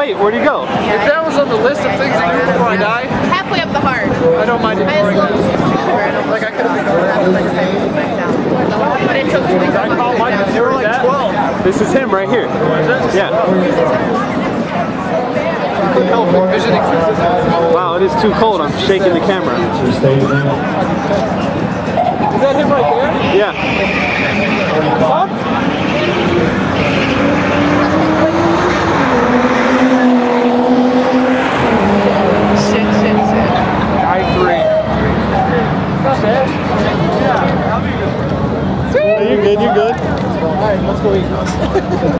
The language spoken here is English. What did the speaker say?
wait, where'd he go? If that was on the list of things to do before I die, halfway up the heart. I don't mind ignoring it. Like I could have ignored that, like I said, back down. But it took me I caught Mike, they were like 12. This is him right here. Yeah. Wow, it is too cold. I'm shaking the camera. Is that him right there? Yeah. Huh? shit. 9-3. Not bad. Yeah. You're good, you're good. Alright, let's go eat.